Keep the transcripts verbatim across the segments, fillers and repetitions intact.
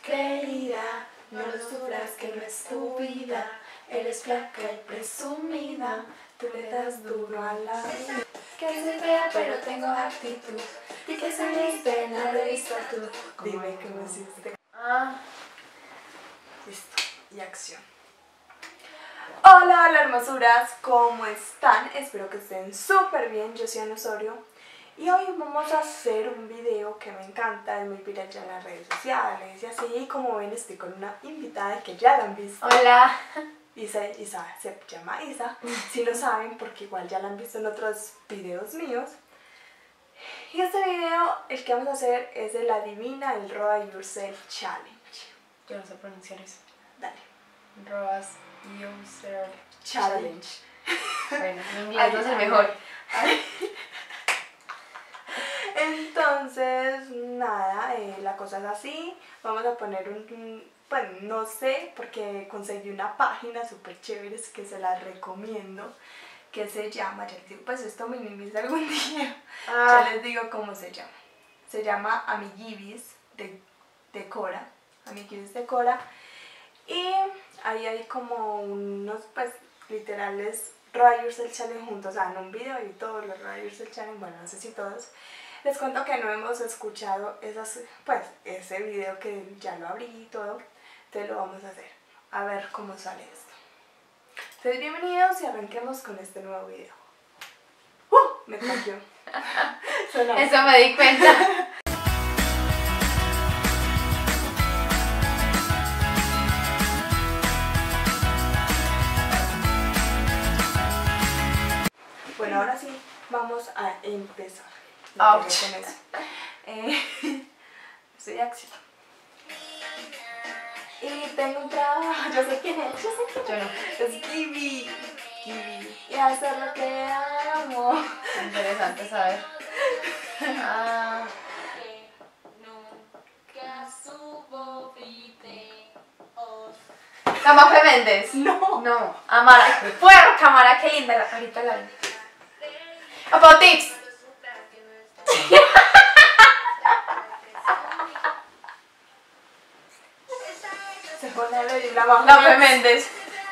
Querida, no lo sufras que no es tu vida. Eres flaca y presumida, tú le das duro a la vida. Que soy fea pero tengo actitud, y que saliste en la revista tú. Dime qué me hiciste. Ah, Listo, y acción. Hola, hola hermosuras, ¿cómo están? Espero que estén súper bien, yo soy Ana Osorio. Y hoy vamos a hacer un video que me encanta, es muy viral ya en las redes sociales y así. Como ven, estoy con una invitada que ya la han visto. hola. Isa, Isa se llama Isa, si lo saben, porque igual ya la han visto en otros videos míos. Y este video, el que vamos a hacer es el Adivina el Roa Yourself Challenge. Yo no sé pronunciar eso. Dale. Roas User Challenge. Bueno, mi inglés no es el mejor. Entonces, nada, eh, la cosa es así. Vamos a poner un, un pues no sé, porque conseguí una página súper chévere que se la recomiendo, que se llama, ya les digo, pues esto me minimiza algún día, Ah. ya les digo cómo se llama. Se llama Amiguibis de, de Cora, Amiguibis de Cora, y ahí hay como unos, pues, literales Roa Yourself Challenge juntos, o sea, en un video y todos los Roa Yourself Challenge, bueno, no sé si todos. Les cuento que no hemos escuchado esas, pues, ese video, que ya lo abrí y todo, entonces lo vamos a hacer, a ver cómo sale esto. Entonces, bienvenidos y arranquemos con este nuevo video. ¡Uh! Me cambió. Eso me di cuenta. Bueno, ahora sí, vamos a empezar. Ouch. Con eso. Eh, estoy acción. Y tengo un trabajo, yo sé quién es, yo sé quién Yo no. es. Es Gibi. Gibi. Y hacer lo que amo. Interesante saber. Ah, Camafe Méndez. No. No. Amara. Fuera, cámara, qué linda. Ahorita la vi. About tips. Se pone a leer la baja. Camafe Méndez.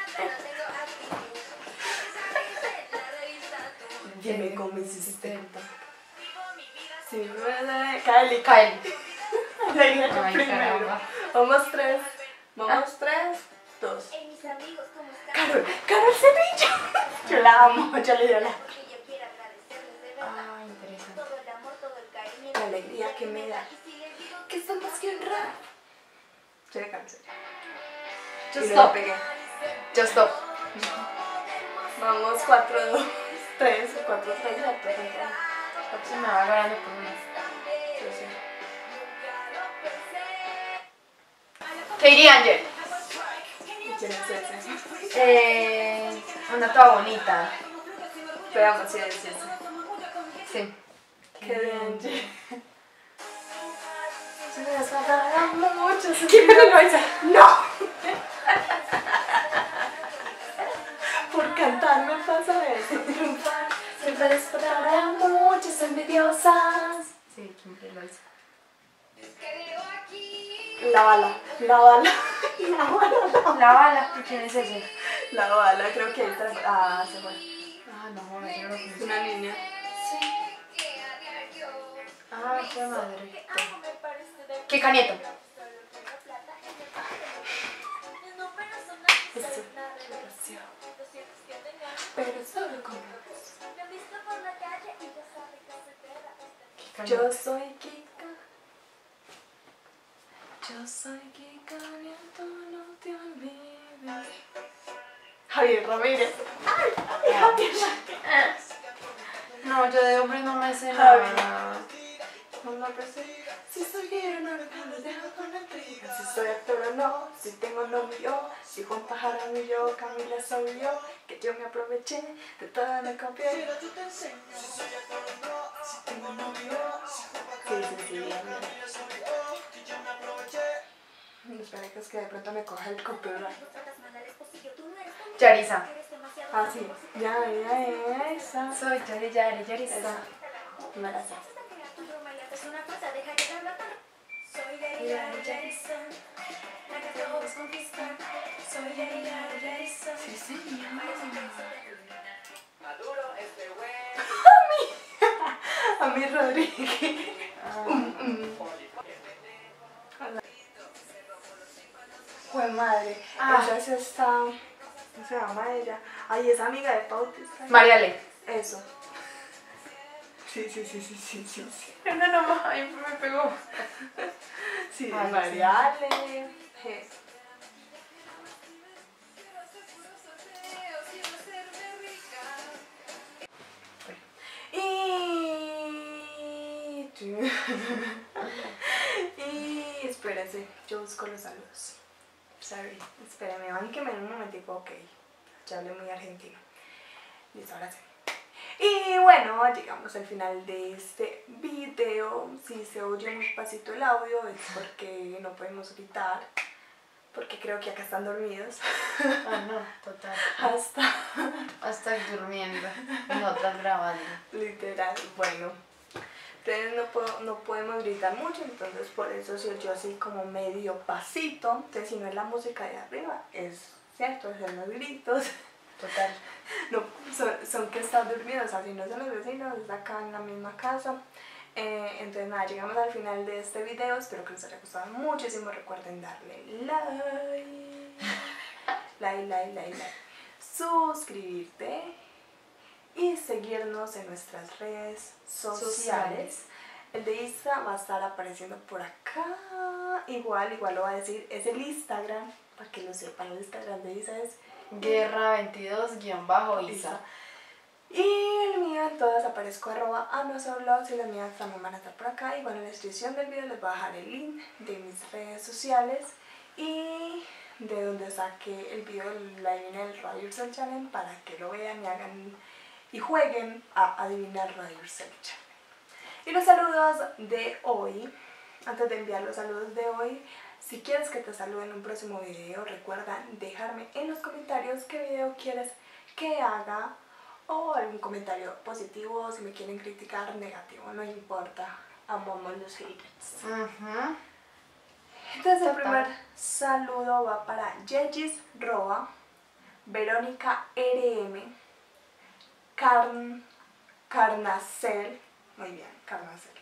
Dime cómo hiciste. Sí, bueno, Kylie. Kylie. Ahí la Ay, primero. caramba. Vamos tres. Vamos tres, dos. Hey, mis amigos, ¿cómo están? Carol, Carol Sevilla. Yo la amo, yo le doy la. Porque ella quiere agradecerles de verdad Ah, interesante. todo el amor, todo el cariño, La alegría que me da. Y si les digo Que esto más que honrar. Se le cansé. Just Y no la stop. pegué. Just stop. Vamos, cuatro, dos, tres, cuatro, tres, cuatro, Se me va ganando por una. Katie Angel. ¿Quién es ese? Eh, una toda bonita. Veamos si es ese. Sí. Que de Angie. Se me desfadará mucho. ¿Quién me lo hizo? ¡No! Por cantar me pasa esto. Triunfar siempre desfadará muchas envidiosas. Sí, ¿quién me lo hizo? La bala, la bala, la bala, La bala. ¿Quién es ese? la bala, creo que ahí está. Ah, se fue. Ah, no, no, yo no lo Es conozco. una niña. Ah, qué madre. amo me parece de ¿Qué canieto? solo tengo plata en el banco. Mis números son altos, Esto es nada es de demasiado. doscientos que tengo. Pero solo con luz. Me han visto por la calle y ya sabe que se queda. ¿Qué canieto? Yo soy Kika. Yo soy Kika, Nieto, no te olvides. Javier Ramírez. Ay, Javier Ramírez. No, yo de hombre no me sé Javi. nada. No me parece. Si soy guerrero, no lo dejo con la intriga. Si soy actor o no, si tengo novio, si Juan Pájaro y yo, Camila soy yo, que yo me aproveché de toda la copia. Si soy actor o no, si tengo novio, sí, sí, sí. Espera, que es que de pronto me coja el copyright. Yarisa. Ah, sí. Ya, ya, ya, esa. Soy Yari Yari Yarisa. Esa. No la sé. Es una cosa, deja que hablar. Soy Gary Jason. Cami Rodríguez. Ah. Pues madre, Ah. esa sí está. ¿Cómo se llama ella? Ay, es amiga de Bautista. Mariale. Eso. Sí, sí, sí, sí, sí, sí. Sí, No, no, no, ay, me pegó. sí Ay, Mariale. Je. Y... y espérense, yo busco los saludos. Sorry, espérenme, bánqueme en un momentico, ok. Ya hablé muy argentino. Listo, ahora sí. Y bueno, llegamos al final de este video. Si se oye muy pasito el audio es porque no podemos gritar, porque creo que acá están dormidos. Ah, no, total. Hasta Hasta durmiendo. Nosotras grabando. literal, bueno. Ustedes no, puedo, no podemos gritar mucho, entonces por eso si yo así como medio pasito, entonces si no es la música de arriba, es cierto, son los gritos. Total. No, son, son que están durmiendo, así no son los vecinos, es acá en la misma casa. Eh, entonces nada, llegamos al final de este video, espero que les haya gustado muchísimo, recuerden darle like, like, like, like, like, suscribirte y seguirnos en nuestras redes sociales. Sociales. El de Insta va a estar apareciendo por acá, igual, igual lo va a decir, es el Instagram, para que lo sepan, el Instagram de Isa es Guerra veintidós guión bajo Isa. Y el mío en todas aparezco arroba a nuestros blogs y las mías también van a estar por acá. Y bueno, en la descripción del video les voy a dejar el link de mis redes sociales y de donde saqué el video del Adivina el Radio Yourself Challenge para que lo vean y hagan y jueguen a adivinar Radio Yourself Challenge. Y los saludos de hoy, antes de enviar los saludos de hoy, si quieres que te salude en un próximo video, recuerda dejarme en los comentarios qué video quieres que haga o algún comentario positivo, si me quieren criticar, negativo, no importa, amamos los haters. Uh-huh. Entonces el primer saludo va para Yegis Roa, Verónica R M, Carn, Carnacel, muy bien, Carnacel,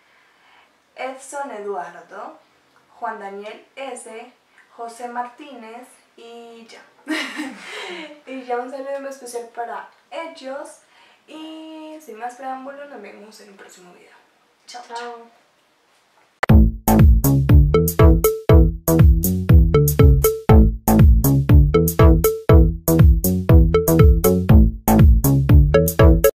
Edson Eduardo, Juan Daniel S, José Martínez y ya. Y ya un saludo muy especial para ellos y sin más preámbulos nos vemos en un próximo video. Chao, chao. Chao.